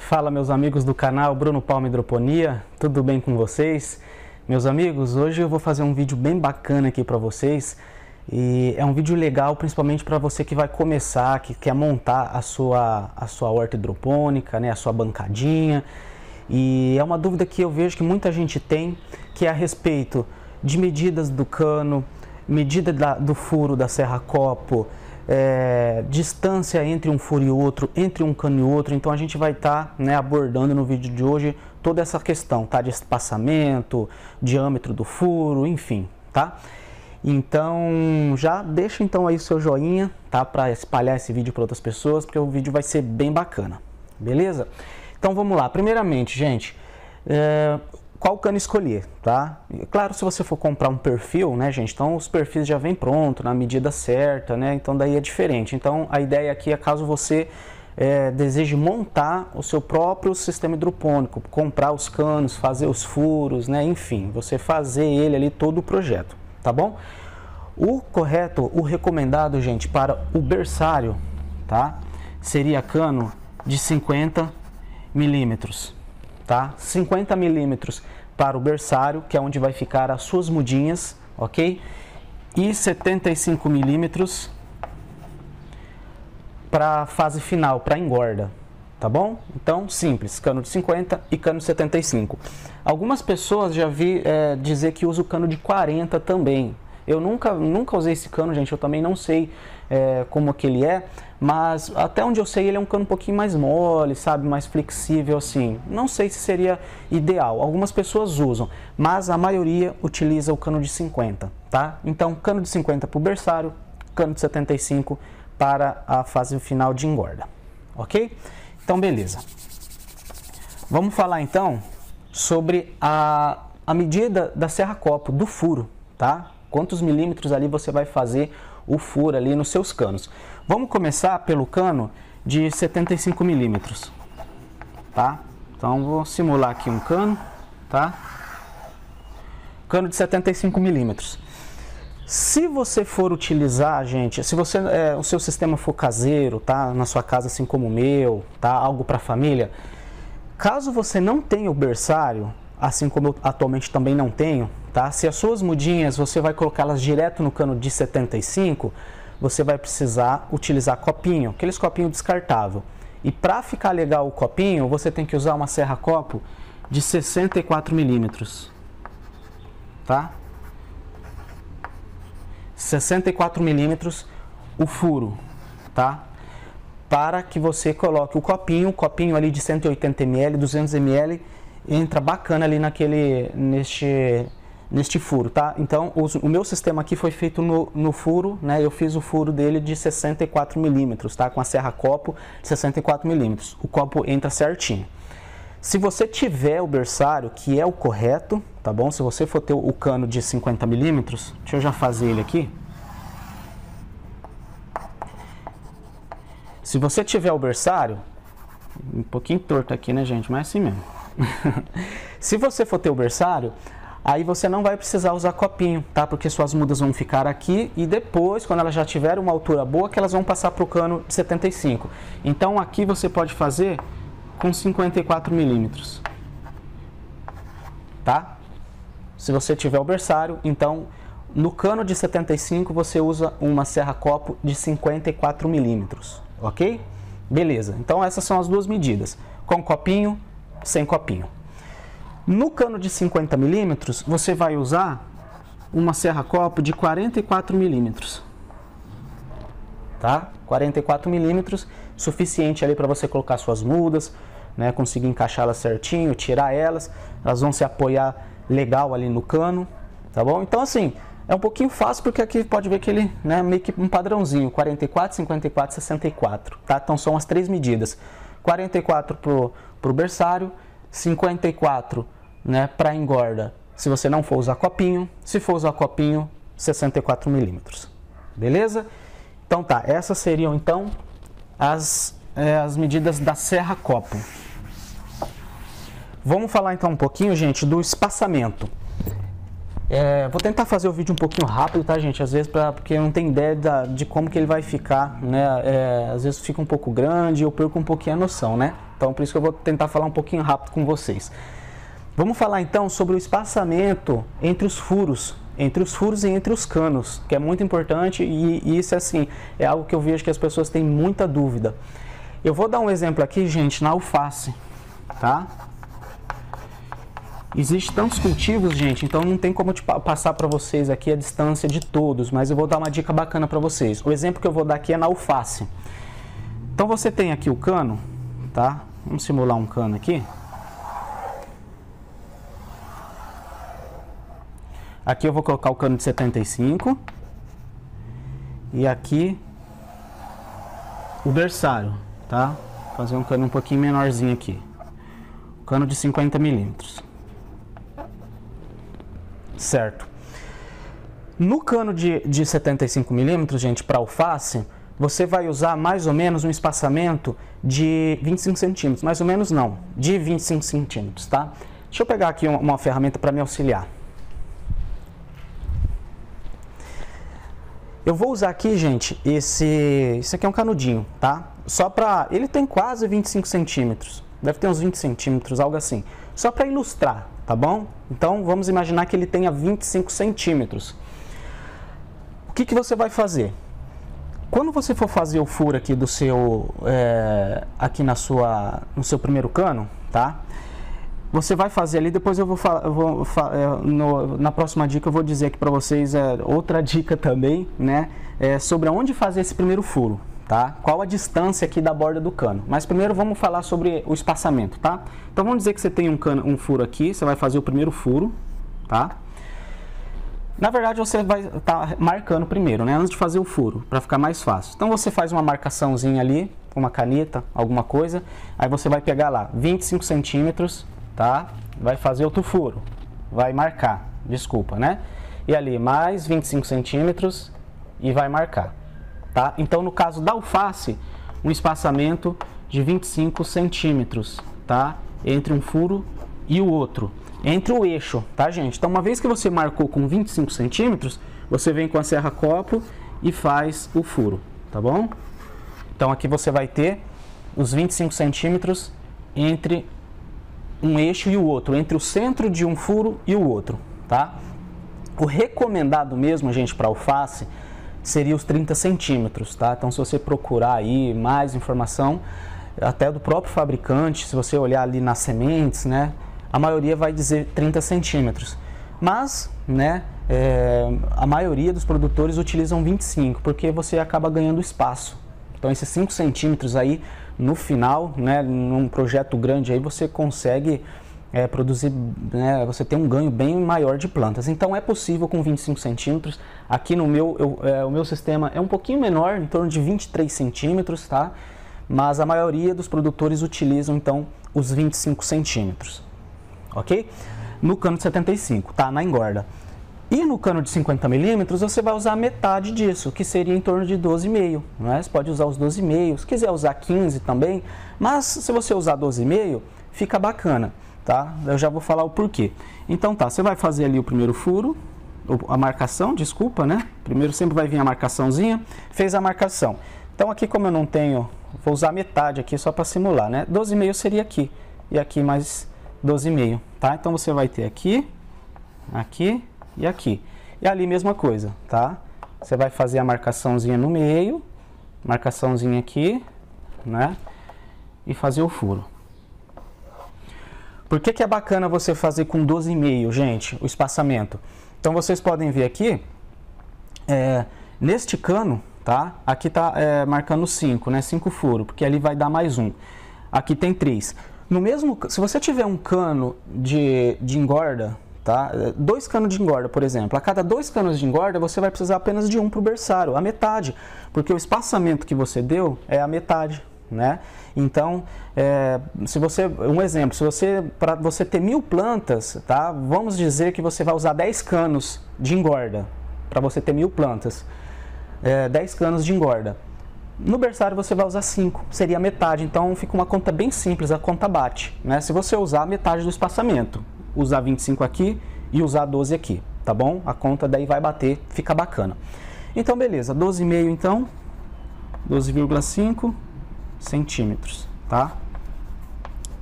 Fala, meus amigos do canal Bruno Palma Hidroponia, tudo bem com vocês? Meus amigos, hoje eu vou fazer um vídeo bem bacana aqui para vocês e é um vídeo legal principalmente para você que vai começar, que quer montar a sua horta hidropônica, né, a sua bancadinha. E é uma dúvida que eu vejo que muita gente tem, que é a respeito de medidas do cano, medida do furo da serra-copo, distância entre um furo e outro, entre um cano e outro. Então a gente vai estar abordando no vídeo de hoje toda essa questão, tá? De espaçamento, diâmetro do furo, enfim, tá? Então já deixa então aí o seu joinha, tá? Para espalhar esse vídeo para outras pessoas, porque o vídeo vai ser bem bacana, beleza? Então vamos lá, primeiramente, gente, qual cano escolher, tá? Claro, se você for comprar um perfil, né, gente, então os perfis já vem pronto, na medida certa, né, então daí é diferente. Então a ideia aqui é caso você deseje montar o seu próprio sistema hidropônico, comprar os canos, fazer os furos, né, enfim, você fazer ele ali todo o projeto, tá bom? O correto, o recomendado, gente, para o berçário, tá, seria cano de 50 milímetros. Tá? 50 milímetros para o berçário, que é onde vai ficar as suas mudinhas, ok? E 75 milímetros para a fase final, para a engorda, tá bom? Então, simples, cano de 50 e cano de 75. Algumas pessoas já vi dizer que usa o cano de 40 também. Eu nunca usei esse cano, gente, eu também não sei como que ele é, mas até onde eu sei ele é um cano um pouquinho mais mole, sabe, mais flexível assim. Não sei se seria ideal, algumas pessoas usam, mas a maioria utiliza o cano de 50, tá? Então, cano de 50 para o berçário, cano de 75 para a fase final de engorda, ok? Então, beleza. Vamos falar então sobre a medida da serra-copo, do furo, tá? Quantos milímetros ali você vai fazer o furo ali nos seus canos. Vamos começar pelo cano de 75 milímetros, tá? Então vou simular aqui um cano, tá? Cano de 75 milímetros. Se você for utilizar, gente, se você o seu sistema for caseiro, tá? Na sua casa assim como o meu, tá? Algo para família. Caso você não tenha o berçário, assim como eu atualmente também não tenho, tá? Se as suas mudinhas você vai colocá-las direto no cano de 75, você vai precisar utilizar copinho, aqueles copinhos descartável. E para ficar legal o copinho, você tem que usar uma serra-copo de 64 milímetros, tá? 64 milímetros o furo, tá? Para que você coloque o copinho ali de 180 ml, 200 ml, entra bacana ali neste furo, tá? Então, o meu sistema aqui foi feito no furo, né? Eu fiz o furo dele de 64 milímetros, tá? Com a serra-copo de 64 milímetros. O copo entra certinho. Se você tiver o berçário, que é o correto, tá bom? Se você for ter o cano de 50 milímetros, deixa eu já fazer ele aqui. Se você tiver o berçário, um pouquinho torto aqui, né, gente? Mas é assim mesmo. Se você for ter o berçário, aí você não vai precisar usar copinho, tá? Porque suas mudas vão ficar aqui e depois, quando elas já tiverem uma altura boa, que elas vão passar para o cano de 75. Então aqui você pode fazer com 54 milímetros, tá? Se você tiver o berçário, então no cano de 75 você usa uma serra-copo de 54 milímetros, ok? Beleza, então essas são as duas medidas, com copinho, sem copinho. No cano de 50 milímetros, você vai usar uma serra-copo de 44 milímetros, tá? 44 milímetros, suficiente ali para você colocar suas mudas, né? Conseguir encaixá-las certinho, tirar elas vão se apoiar legal ali no cano, tá bom? Então assim, é um pouquinho fácil porque aqui pode ver que ele, né, meio que um padrãozinho, 44, 54, 64, tá? Então são as três medidas, 44 pro berçário, 54, né, para engorda, se você não for usar copinho, se for usar copinho, 64 milímetros, beleza? Então tá, essas seriam então as medidas da serra-copo. Vamos falar então um pouquinho, gente, do espaçamento. Vou tentar fazer o vídeo um pouquinho rápido, tá, gente? Às vezes, porque eu não tenho ideia de como que ele vai ficar, né? Às vezes fica um pouco grande e eu perco um pouquinho a noção, né? Então por isso que eu vou tentar falar um pouquinho rápido com vocês. Vamos falar então sobre o espaçamento entre os furos e entre os canos, que é muito importante e isso assim, é algo que eu vejo que as pessoas têm muita dúvida. Eu vou dar um exemplo aqui, gente, na alface, tá? Existem tantos cultivos, gente, então não tem como passar para vocês aqui a distância de todos, mas eu vou dar uma dica bacana para vocês. O exemplo que eu vou dar aqui é na alface. Então você tem aqui o cano, tá? Vamos simular um cano aqui. Aqui eu vou colocar o cano de 75 e aqui o berçário, tá? Vou fazer um cano um pouquinho menorzinho aqui. Cano de 50 milímetros. Certo. No cano de 75 milímetros, gente, para alface, você vai usar mais ou menos um espaçamento de 25 centímetros. Mais ou menos não, de 25 centímetros, tá? Deixa eu pegar aqui uma ferramenta para me auxiliar. Eu vou usar aqui, gente, esse aqui é um canudinho, tá? Só para... Ele tem quase 25 centímetros. Deve ter uns 20 centímetros, algo assim. Só para ilustrar, tá bom? Então, vamos imaginar que ele tenha 25 centímetros. O que você vai fazer? Quando você for fazer o furo aqui do seu... aqui no seu primeiro cano, tá? Você vai fazer ali, depois eu na próxima dica eu vou dizer aqui para vocês outra dica também, né? Sobre onde fazer esse primeiro furo, tá? Qual a distância aqui da borda do cano. Mas primeiro vamos falar sobre o espaçamento, tá? Então vamos dizer que você tem um furo aqui, você vai fazer o primeiro furo, tá? Na verdade você vai estar marcando primeiro, né? Antes de fazer o furo, para ficar mais fácil. Então você faz uma marcaçãozinha ali, com uma caneta, alguma coisa, aí você vai pegar lá 25 centímetros, tá? Vai fazer outro furo, vai marcar, desculpa, né? E ali mais 25 centímetros e vai marcar, tá? Então no caso da alface, um espaçamento de 25 centímetros, tá? Entre um furo e o outro, entre o eixo, tá, gente? Então uma vez que você marcou com 25 centímetros, você vem com a serra-copo e faz o furo, tá bom? Então aqui você vai ter os 25 centímetros entre um eixo e o outro, entre o centro de um furo e o outro, tá? O recomendado mesmo, gente, para alface seria os 30 centímetros, tá? Então se você procurar aí mais informação, até do próprio fabricante, se você olhar ali nas sementes, né? A maioria vai dizer 30 centímetros, mas, né? A maioria dos produtores utilizam 25, porque você acaba ganhando espaço. Então esses 5 centímetros aí, no final, né, num projeto grande aí, você consegue produzir, né, você tem um ganho bem maior de plantas. Então é possível com 25 centímetros. Aqui no o meu sistema é um pouquinho menor, em torno de 23 centímetros, tá? Mas a maioria dos produtores utilizam então os 25 centímetros, ok? No cano de 75, tá? Na engorda. E no cano de 50 milímetros você vai usar metade disso, que seria em torno de 12,5, né? Você pode usar os 12,5, se quiser usar 15 também, mas se você usar 12,5, fica bacana, tá? Eu já vou falar o porquê. Então tá, você vai fazer ali o primeiro furo, a marcação, desculpa, né? Primeiro sempre vai vir a marcaçãozinha, fez a marcação. Então aqui como eu não tenho, vou usar metade aqui só para simular, né? 12,5 seria aqui, e aqui mais 12,5, tá? Então você vai ter aqui, aqui e aqui. E ali mesma coisa, tá? Você vai fazer a marcaçãozinha no meio, marcaçãozinha aqui, né? E fazer o furo. Por que é bacana você fazer com 12,5, gente, o espaçamento? Então vocês podem ver aqui, neste cano, tá? Aqui tá marcando 5, né? 5 furos, porque ali vai dar mais um. Aqui tem 3. No mesmo, se você tiver um cano de engorda, tá? 2 canos de engorda, por exemplo. A cada 2 canos de engorda, você vai precisar apenas de um para o berçário, a metade. Porque o espaçamento que você deu é a metade, né? Então, um exemplo, para você ter 1000 plantas, tá? Vamos dizer que você vai usar 10 canos de engorda para você ter 1000 plantas. 10 canos de engorda. No berçário você vai usar 5, seria a metade. Então fica uma conta bem simples, a conta bate, né? Se você usar a metade do espaçamento, usar 25 aqui e usar 12 aqui, tá bom? A conta daí vai bater, fica bacana. Então beleza, 12,5 então, 12,5 centímetros, tá?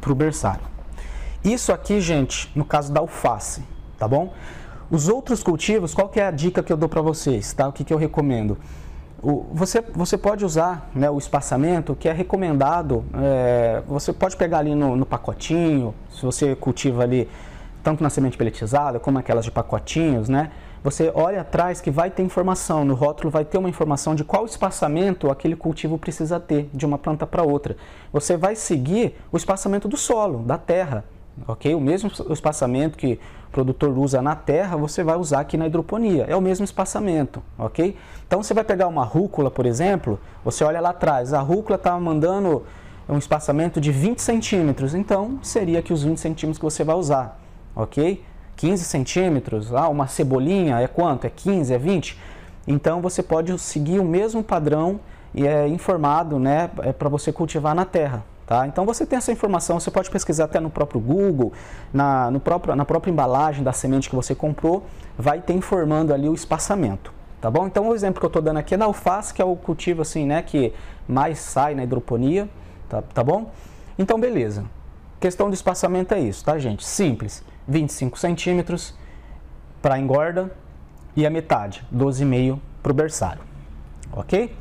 para o berçário. Isso aqui, gente, no caso da alface, tá bom? Os outros cultivos, qual que é a dica que eu dou para vocês, tá? O que eu recomendo? Você pode usar, né, o espaçamento que é recomendado, você pode pegar ali no pacotinho, se você cultiva ali tanto na semente pelletizada como aquelas de pacotinhos, né? Você olha atrás que vai ter informação, no rótulo vai ter uma informação de qual espaçamento aquele cultivo precisa ter de uma planta para outra. Você vai seguir o espaçamento do solo, da terra, ok? O mesmo espaçamento que o produtor usa na terra, você vai usar aqui na hidroponia, é o mesmo espaçamento, ok? Então você vai pegar uma rúcula, por exemplo, você olha lá atrás, a rúcula está mandando um espaçamento de 20 centímetros, então seria aqui os 20 centímetros que você vai usar, ok? 15 centímetros, uma cebolinha é quanto? É 15, é 20? Então você pode seguir o mesmo padrão e é informado, né, para você cultivar na terra. Tá? Então você tem essa informação, você pode pesquisar até no próprio Google, na própria embalagem da semente que você comprou, vai ter informando ali o espaçamento. Tá bom? Então o exemplo que eu estou dando aqui é da alface, que é o cultivo assim, né, que mais sai na hidroponia. Tá bom? Então beleza. Questão de espaçamento é isso, tá, gente? Simples. 25 centímetros para engorda e a metade, 12,5 para o berçário, ok?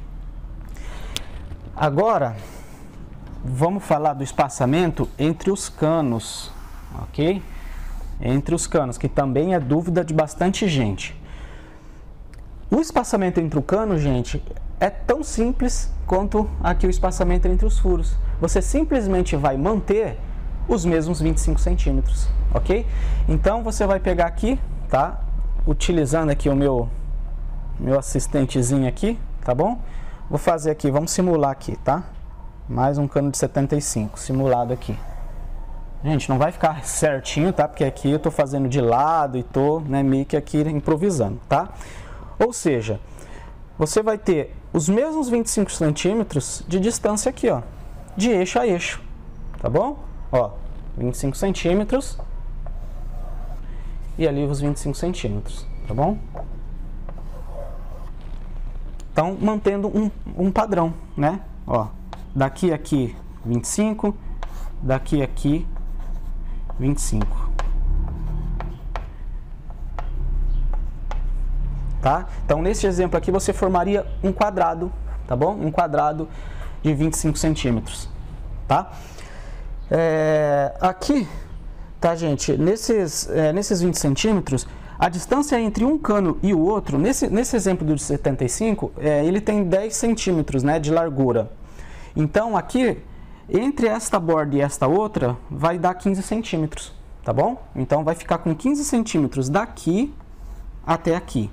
Agora, vamos falar do espaçamento entre os canos, ok? Entre os canos, que também é dúvida de bastante gente. O espaçamento entre o cano, gente, é tão simples quanto aqui o espaçamento entre os furos. Você simplesmente vai manter os mesmos 25 centímetros, ok? Então você vai pegar aqui, tá? Utilizando aqui o meu assistentezinho aqui, tá bom? Vou fazer aqui, vamos simular aqui, tá? Mais um cano de 75, simulado aqui. Gente, não vai ficar certinho, tá? Porque aqui eu tô fazendo de lado e tô, né, meio que aqui improvisando, tá? Ou seja, você vai ter os mesmos 25 centímetros de distância aqui, ó, de eixo a eixo, tá bom? Ó, 25 centímetros e ali os 25 centímetros, tá bom? Então, mantendo um padrão, né? Ó, daqui a aqui 25, daqui a aqui 25. Tá? Então, nesse exemplo aqui, você formaria um quadrado, tá bom? Um quadrado de 25 centímetros, tá? Aqui, tá, gente? Nesses 20 centímetros, a distância entre um cano e o outro, nesse exemplo do de 75, ele tem 10 centímetros, né, de largura. Então, aqui, entre esta borda e esta outra, vai dar 15 centímetros, tá bom? Então, vai ficar com 15 centímetros daqui até aqui.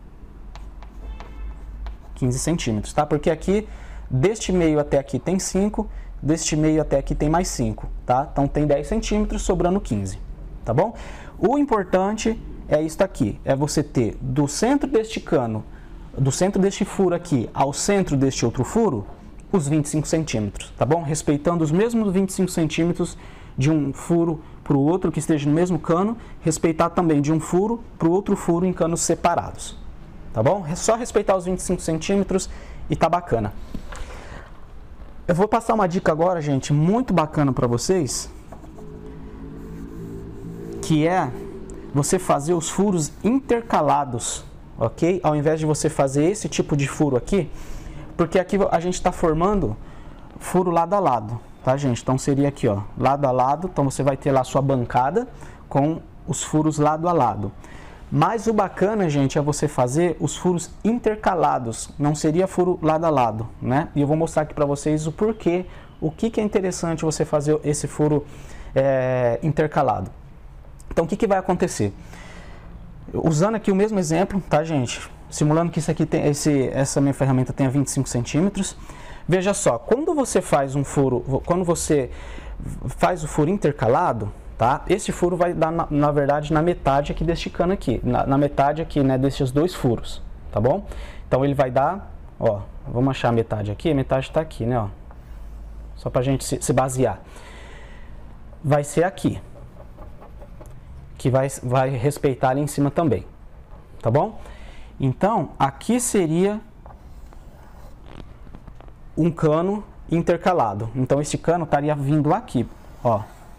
15 centímetros, tá? Porque aqui, deste meio até aqui tem 5, deste meio até aqui tem mais 5, tá? Então, tem 10 centímetros, sobrando 15, tá bom? O importante é isso aqui, é você ter do centro deste cano, do centro deste furo aqui ao centro deste outro furo, os 25 centímetros, tá bom? Respeitando os mesmos 25 centímetros de um furo para o outro que esteja no mesmo cano, respeitar também de um furo para o outro furo em canos separados, tá bom? É só respeitar os 25 centímetros e tá bacana. Eu vou passar uma dica agora, gente, muito bacana para vocês, que é você fazer os furos intercalados, ok? Ao invés de você fazer esse tipo de furo aqui, porque aqui a gente está formando furo lado a lado, tá, gente? Então seria aqui, ó, lado a lado, então você vai ter lá a sua bancada com os furos lado a lado. Mas o bacana, gente, é você fazer os furos intercalados, não seria furo lado a lado, né? E eu vou mostrar aqui para vocês o porquê, o que é interessante você fazer esse furo intercalado. Então, o que vai acontecer? Usando aqui o mesmo exemplo, tá, gente? Simulando que isso aqui tem, essa minha ferramenta tenha 25 centímetros. Veja só, quando você faz um furo, quando você faz o furo intercalado, tá? Esse furo vai dar, na verdade, na metade aqui deste cano aqui, na metade aqui, né, desses dois furos, tá bom? Então, ele vai dar, ó, vamos achar a metade aqui, a metade está aqui, né, ó. Só pra gente se basear. Vai ser aqui, que vai respeitar ali em cima também, tá bom? Então, aqui seria um cano intercalado. Então, esse cano estaria vindo aqui, ó,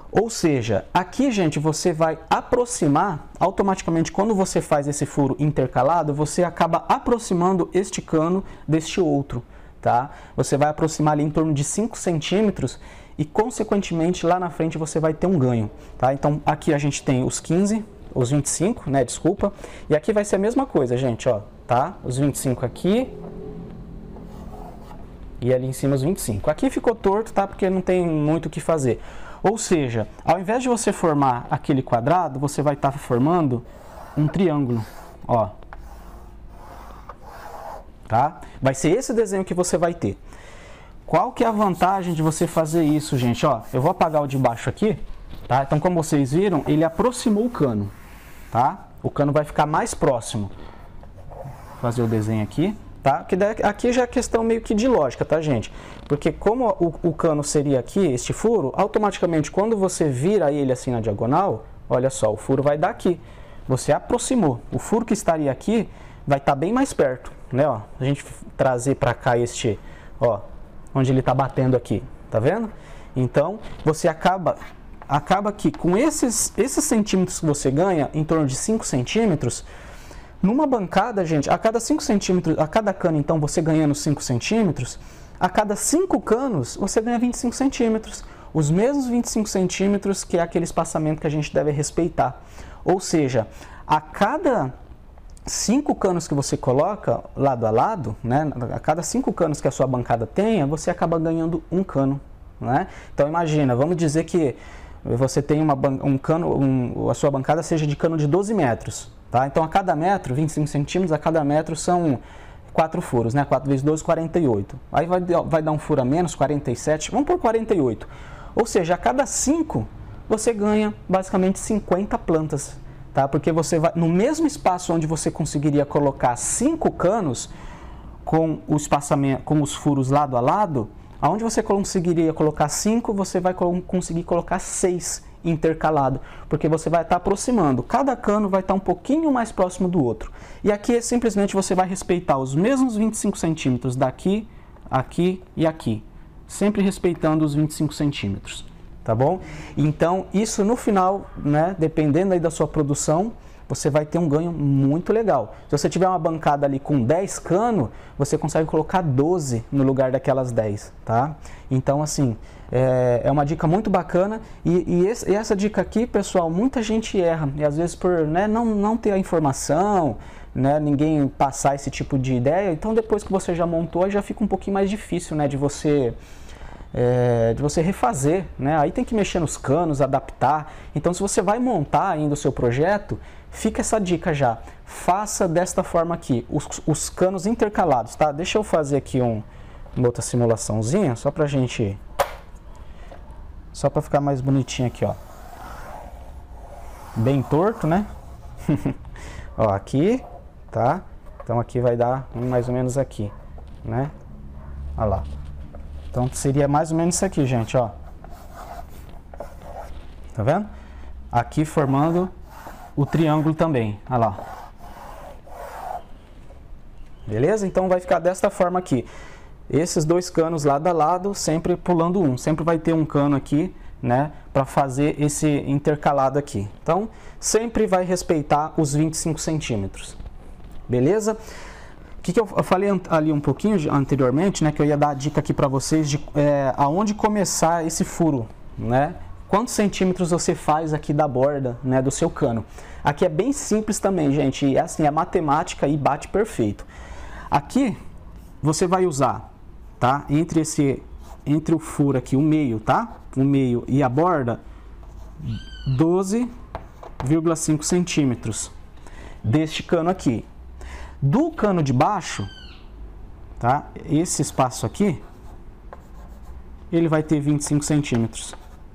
Ou seja, aqui, gente, você vai aproximar, automaticamente, quando você faz esse furo intercalado, você acaba aproximando este cano deste outro, tá? Você vai aproximar ali em torno de 5 centímetros e, consequentemente, lá na frente você vai ter um ganho, tá? Então, aqui a gente tem os 15, os 25, né, desculpa, e aqui vai ser a mesma coisa, gente, ó, tá? Os 25 aqui e ali em cima os 25. Aqui ficou torto, tá? Porque não tem muito o que fazer. Ou seja, ao invés de você formar aquele quadrado, você vai estar formando um triângulo, ó. Tá? Vai ser esse desenho que você vai ter. Qual que é a vantagem de você fazer isso, gente? Ó, eu vou apagar o de baixo aqui, tá? Então, como vocês viram, ele aproximou o cano, tá? O cano vai ficar mais próximo. Vou fazer o desenho aqui. Tá? Que aqui já é questão meio que de lógica, tá, gente? Porque como o cano seria aqui, este furo, automaticamente quando você vira ele assim na diagonal, olha só, o furo vai dar aqui. Você aproximou. O furo que estaria aqui vai estar bem mais perto, né? Ó, a gente trazer para cá este, ó, onde ele está batendo aqui, tá vendo? Então, você acaba que com esses centímetros que você ganha, em torno de 5 centímetros, numa bancada, gente, a cada 5 centímetros, a cada cano, então, você ganhando 5 centímetros, a cada 5 canos, você ganha 25 centímetros. Os mesmos 25 centímetros que é aquele espaçamento que a gente deve respeitar. Ou seja, a cada 5 canos que você coloca lado a lado, né, a cada 5 canos que a sua bancada tenha, você acaba ganhando um cano, né? Então, imagina, vamos dizer que você tem a sua bancada seja de cano de 12 metros. Tá? Então, a cada metro, 25 centímetros, a cada metro são 4 furos, né? 4 vezes 12, 48. Aí vai dar um furo a menos, 47, vamos por 48. Ou seja, a cada 5, você ganha basicamente 50 plantas, tá? Porque você vai, no mesmo espaço onde você conseguiria colocar 5 canos, com o espaçamento, com os furos lado a lado, aonde você conseguiria colocar 5, você vai conseguir colocar 6 intercalado, porque você vai estar aproximando, cada cano vai estar um pouquinho mais próximo do outro. E aqui simplesmente você vai respeitar os mesmos 25 centímetros daqui, aqui e aqui, sempre respeitando os 25 centímetros, tá bom? Então, isso no final, né, dependendo aí da sua produção, você vai ter um ganho muito legal. Se você tiver uma bancada ali com 10 canos, você consegue colocar 12 no lugar daquelas 10, tá? Então, assim, é uma dica muito bacana e essa dica aqui, pessoal, muita gente erra. E às vezes por, né, não ter a informação, né, ninguém passar esse tipo de ideia, então depois que você já montou, já fica um pouquinho mais difícil, né, de você refazer, né? Aí tem que mexer nos canos, adaptar. Então, se você vai montar ainda o seu projeto, fica essa dica já. Faça desta forma aqui, os canos intercalados, tá? Deixa eu fazer aqui uma outra simulaçãozinha, só pra gente... Só pra ficar mais bonitinho aqui, ó. Bem torto, né? Ó, aqui, tá? Então, aqui vai dar mais ou menos aqui, né? Olha lá. Então, seria mais ou menos isso aqui, gente, ó. Tá vendo? Aqui formando o triângulo também, olha lá. Beleza? Então, vai ficar desta forma aqui. Esses dois canos lado a lado, sempre pulando um. Sempre vai ter um cano aqui, né, para fazer esse intercalado aqui. Então, sempre vai respeitar os 25 centímetros. Beleza? O que eu falei ali um pouquinho anteriormente, né, que eu ia dar a dica aqui para vocês de aonde começar esse furo, né? Quantos centímetros você faz aqui da borda, né, do seu cano. Aqui é bem simples também, gente, e assim, é matemática e bate perfeito. Aqui, você vai usar, tá, entre o furo aqui, o meio, tá? O meio e a borda, 12,5 centímetros deste cano aqui. Do cano de baixo, tá? Esse espaço aqui, ele vai ter 25 centímetros.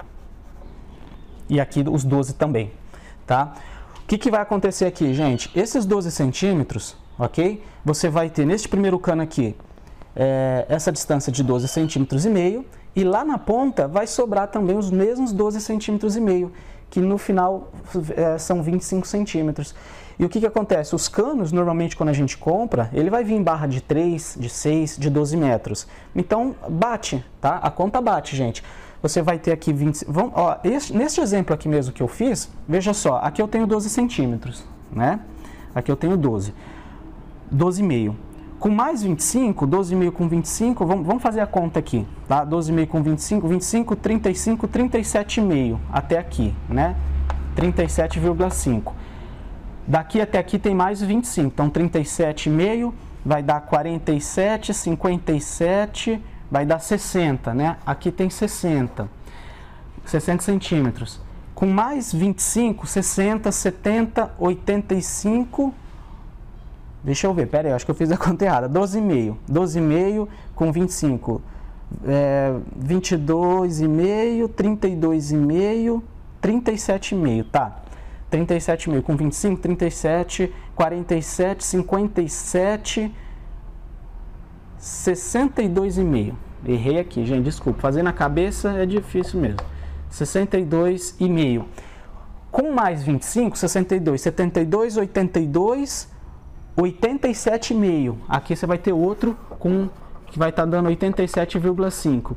E aqui os 12 também, tá? O que vai acontecer aqui, gente? Esses 12 centímetros, ok? Você vai ter neste primeiro cano aqui, essa distância de 12 centímetros e meio. E lá na ponta vai sobrar também os mesmos 12 centímetros e meio, que no final são 25 centímetros. E o que acontece? Os canos, normalmente, quando a gente compra, ele vai vir em barra de 3, de 6, de 12 metros. Então, bate, tá? A conta bate, gente. você vai ter aqui 20... Ó, neste exemplo aqui mesmo que eu fiz, veja só, aqui eu tenho 12 centímetros, né? Aqui eu tenho 12,5. Com mais 25, 12,5 com 25, vamos fazer a conta aqui, tá? 12,5 com 25, 25, 35, 37,5 até aqui, né? 37,5. Daqui até aqui tem mais 25, então 37,5 vai dar 47, 57, vai dar 60, né? Aqui tem 60 centímetros. Com mais 25, 60, 70, 85... Deixa eu ver, pera aí, acho que eu fiz a conta errada. 12,5. 12,5 com 25. 22,5, 32,5, 37,5, tá. 37,5 com 25, 37, 47, 57, 62,5. Errei aqui, gente, desculpa. Fazer na cabeça é difícil mesmo. 62,5. Com mais 25, 62, 72, 82... 87,5. Aqui você vai ter outro que vai estar dando 87,5.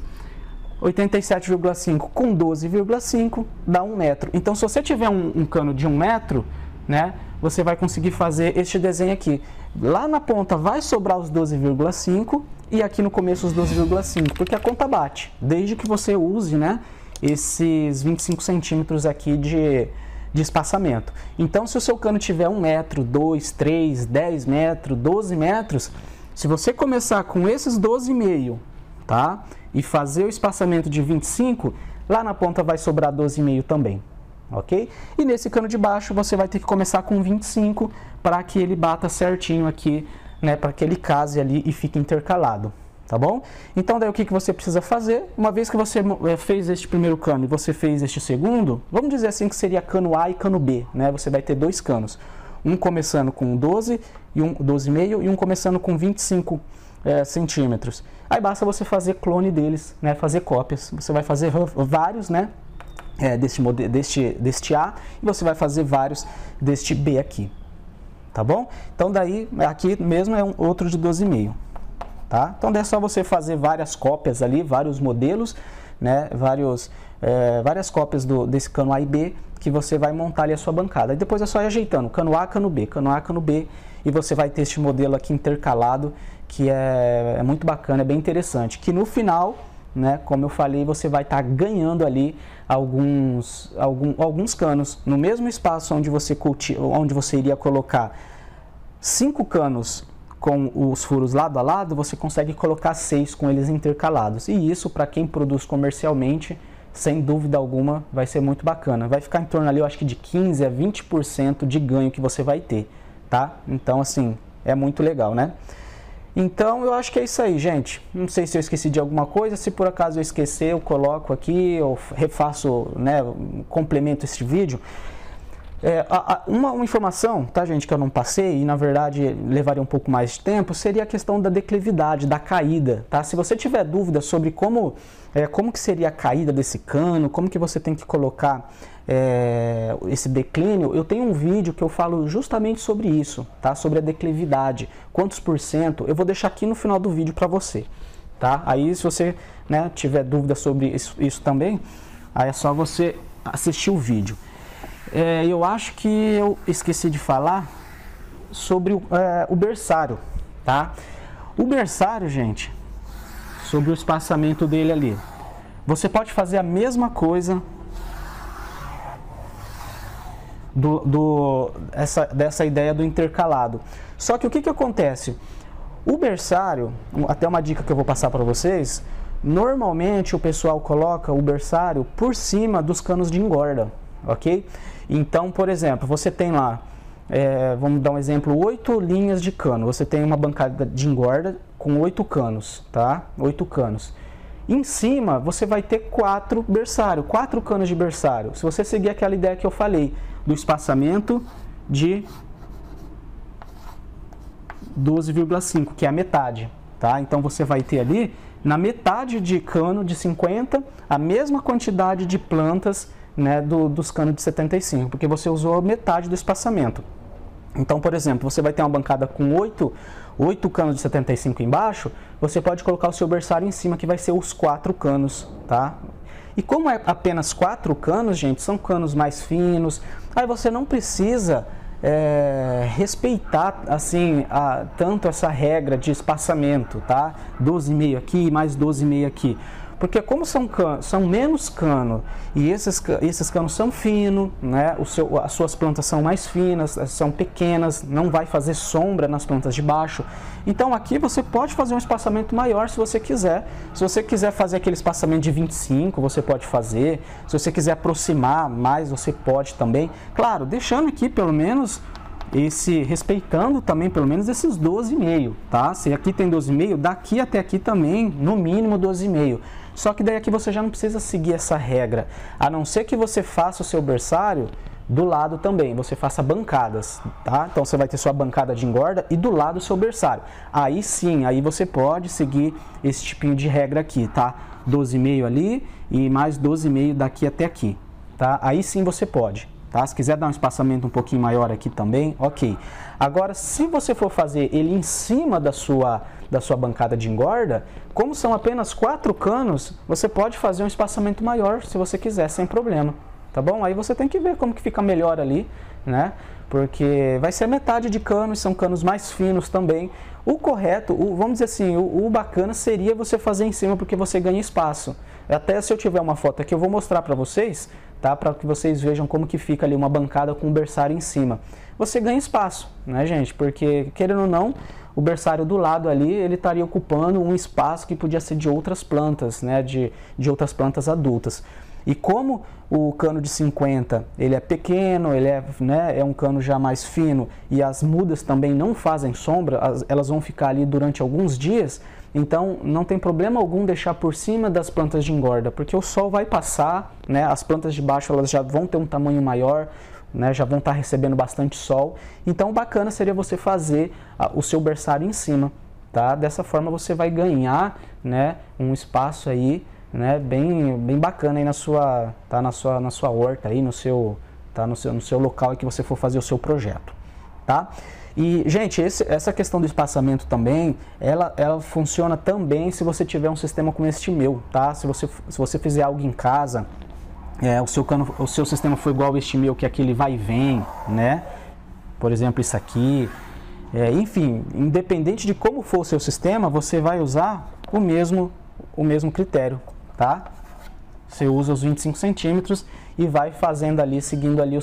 87,5 com 12,5 dá 1 metro. Então, se você tiver um cano de 1 metro, né, você vai conseguir fazer este desenho aqui. Lá na ponta vai sobrar os 12,5 e aqui no começo os 12,5, porque a conta bate, desde que você use, né, esses 25 centímetros aqui de espaçamento. Então, se o seu cano tiver 1 metro, 2, 3, 10 metros, 12 metros, se você começar com esses 12,5, tá? E fazer o espaçamento de 25, lá na ponta vai sobrar 12,5 também, ok? E nesse cano de baixo, você vai ter que começar com 25 para que ele bata certinho aqui, né? Para que ele case ali e fique intercalado. Tá bom? Então, daí o que você precisa fazer? Uma vez que você fez este primeiro cano e você fez este segundo, vamos dizer assim que seria cano A e cano B, né? Você vai ter 2 canos. Um começando com 12 e 12,5 e um começando com 25 centímetros. Aí basta você fazer clone deles, né? Fazer cópias. Você vai fazer vários, né? Deste A e você vai fazer vários deste B aqui. Tá bom? Então, daí, aqui mesmo é outro de 12,5. Tá? Então é só você fazer várias cópias ali, vários modelos, né? Várias cópias desse cano A e B que você vai montar ali a sua bancada. E depois é só ir ajeitando, cano A, cano B, cano A, cano B, e você vai ter este modelo aqui intercalado, que é muito bacana, é bem interessante. Que no final, né, como eu falei, você vai estar ganhando ali alguns canos. No mesmo espaço onde você iria colocar 5 canos com os furos lado a lado, você consegue colocar 6 com eles intercalados. E isso, para quem produz comercialmente, sem dúvida alguma, vai ser muito bacana. Vai ficar em torno ali, eu acho que de 15 a 20% de ganho que você vai ter, tá? Então, assim, é muito legal, né? Então, eu acho que é isso aí, gente. Não sei se eu esqueci de alguma coisa. Se por acaso eu esquecer, eu coloco aqui, eu refaço, né, complemento este vídeo. Uma informação, tá, gente, que eu não passei e na verdade levaria um pouco mais de tempo, seria a questão da declividade, da caída, tá? Se você tiver dúvida sobre como que seria a caída desse cano, como que você tem que colocar esse declínio, eu tenho um vídeo que eu falo justamente sobre isso, tá? Sobre a declividade, quantos por cento, eu vou deixar aqui no final do vídeo para você, tá? Aí se você, né, tiver dúvida sobre isso também, aí é só você assistir o vídeo. Eu acho que eu esqueci de falar sobre o berçário, tá? O berçário, gente, sobre o espaçamento dele ali. Você pode fazer a mesma coisa dessa ideia do intercalado. Só que o que acontece? O berçário, até uma dica que eu vou passar para vocês, normalmente o pessoal coloca o berçário por cima dos canos de engorda, ok? Então, por exemplo, você tem lá, vamos dar um exemplo, 8 linhas de cano. Você tem uma bancada de engorda com 8 canos, tá? 8 canos. Em cima, você vai ter 4 berçário, 4 canos de berçário. Se você seguir aquela ideia que eu falei, do espaçamento de 12,5, que é a metade, tá? Então, você vai ter ali, na metade de cano de 50, a mesma quantidade de plantas, né, dos canos de 75, porque você usou metade do espaçamento. Então, por exemplo, você vai ter uma bancada com 8 canos de 75 embaixo, você pode colocar o seu berçário em cima, que vai ser os 4 canos, tá? E como é apenas 4 canos, gente, são canos mais finos, aí você não precisa respeitar assim tanto essa regra de espaçamento, tá? 12,5 aqui, mais 12,5 aqui. Porque como são menos cano e esses canos são finos, né? As suas plantas são mais finas, são pequenas, não vai fazer sombra nas plantas de baixo. Então aqui você pode fazer um espaçamento maior se você quiser. Se você quiser fazer aquele espaçamento de 25, você pode fazer. Se você quiser aproximar mais, você pode também. Claro, deixando aqui pelo menos respeitando também pelo menos esses 12,5, tá? Se aqui tem 12,5, daqui até aqui também, no mínimo 12,5. Só que daí aqui você já não precisa seguir essa regra, a não ser que você faça o seu berçário do lado também, você faça bancadas, tá? Então você vai ter sua bancada de engorda e do lado o seu berçário. Aí sim, aí você pode seguir esse tipinho de regra aqui, tá? 12,5 ali e mais 12,5 daqui até aqui, tá? Aí sim você pode. Tá? Se quiser dar um espaçamento um pouquinho maior aqui também, ok. Agora, se você for fazer ele em cima da sua bancada de engorda, como são apenas 4 canos, você pode fazer um espaçamento maior se você quiser, sem problema, tá bom? Aí você tem que ver como que fica melhor ali, né? Porque vai ser metade de cano e são canos mais finos também. O correto, vamos dizer assim, o bacana seria você fazer em cima porque você ganha espaço. Até se eu tiver uma foto aqui eu vou mostrar para vocês, tá? Para que vocês vejam como que fica ali uma bancada com o berçário em cima. Você ganha espaço, né, gente? Porque, querendo ou não, o berçário do lado ali, ele estaria ocupando um espaço que podia ser de outras plantas, né? De outras plantas adultas. E como o cano de 50, ele é pequeno, ele é um cano já mais fino e as mudas também não fazem sombra, elas vão ficar ali durante alguns dias, então não tem problema algum deixar por cima das plantas de engorda, porque o sol vai passar, né, as plantas de baixo elas já vão ter um tamanho maior, né, já vão estar recebendo bastante sol, então o bacana seria você fazer o seu berçário em cima, tá? Dessa forma você vai ganhar, né, um espaço aí, né, bem bacana aí na sua horta aí, no seu local aí que você for fazer o seu projeto, tá? E, gente, essa questão do espaçamento também, ela funciona também se você tiver um sistema como este meu, tá? Se você fizer algo em casa, o seu sistema for igual este meu, que é aquele vai e vem, né? Por exemplo, isso aqui, enfim, independente de como for o seu sistema, você vai usar o mesmo critério, tá? Você usa os 25 centímetros e vai fazendo ali, seguindo ali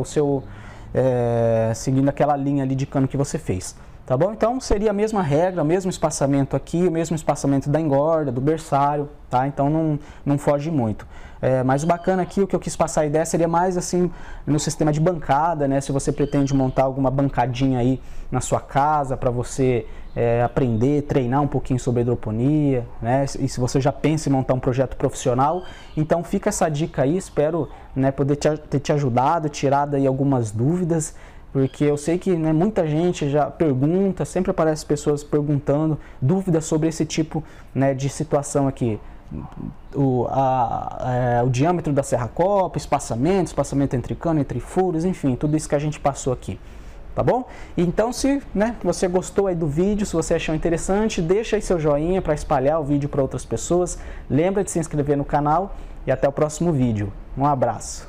seguindo aquela linha ali de cano que você fez, tá bom? Então seria a mesma regra, o mesmo espaçamento aqui, o mesmo espaçamento da engorda, do berçário, tá? Então não foge muito. Mas o bacana aqui, o que eu quis passar a ideia seria mais assim no sistema de bancada, né? Se você pretende montar alguma bancadinha aí na sua casa para você aprender, treinar um pouquinho sobre hidroponia, né? E se você já pensa em montar um projeto profissional, então fica essa dica aí, espero, né, poder ter te ajudado, tirado aí algumas dúvidas, porque eu sei que, né, muita gente já pergunta, sempre aparecem pessoas perguntando dúvidas sobre esse tipo, né, de situação aqui. O diâmetro da serra-copa, espaçamento entre cano, entre furos, enfim, tudo isso que a gente passou aqui, tá bom? Então, se, né, você gostou aí do vídeo, se você achou interessante, deixa aí seu joinha para espalhar o vídeo para outras pessoas, lembra de se inscrever no canal e até o próximo vídeo. Um abraço!